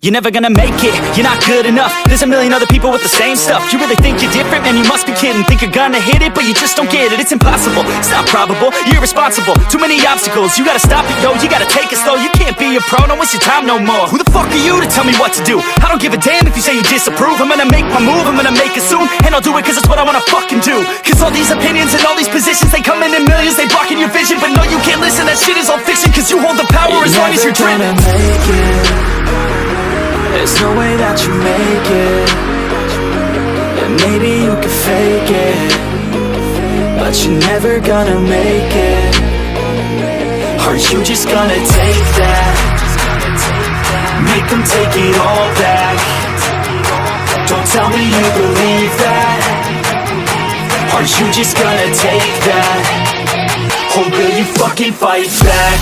You're never gonna make it, you're not good enough. There's a million other people with the same stuff. You really think you're different? Man, you must be kidding. Think you're gonna hit it, but you just don't get it. It's impossible, it's not probable, you're irresponsible. Too many obstacles, you gotta stop it, yo. You gotta take it slow, you can't be a pro. Don't waste your time no more. Who the fuck are you to tell me what to do? I don't give a damn if you say you disapprove. I'm gonna make my move, I'm gonna make it soon. And I'll do it cause it's what I wanna fucking do. Cause all these opinions and all these positions, they come in millions, they blocking your vision. But no, you can't listen, that shit is all fiction. Cause you hold the power as long as you're driven. There's no way that you make it. And maybe you can fake it, but you're never gonna make it. Are you just gonna take that? Make them take it all back. Don't tell me you believe that. Are you just gonna take that? Or will you fucking fight back?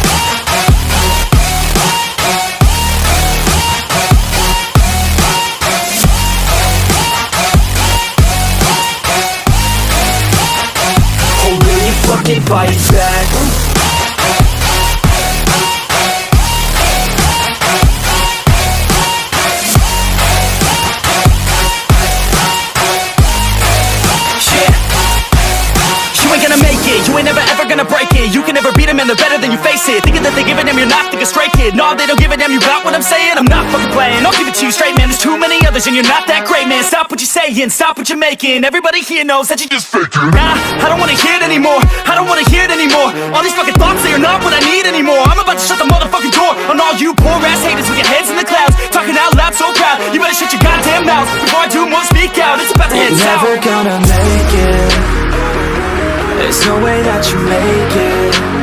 Fucking fight back. You ain't gonna make it, you ain't never ever gonna break it. You can never beat them and they're better than you face it. Thinking that they give a damn, you're not thinking straight, kid. No, they don't give a damn, you got what I'm saying? I'm not fucking playing, I'll give it to you straight, man. There's too many others and you're not that great, man. Stop what you're saying, stop what you're making. Everybody here knows that you just faking. Nah, I don't wanna hear it anymore, I don't wanna hear it anymore. All these fucking thoughts, they are not what I need anymore. I'm about to shut the motherfucking door on all you poor ass haters with your heads in the clouds, talking out loud so proud. You better shut your goddamn mouth before I do more speak out. It's about to head south. You're never gonna make it. There's no way that you make it.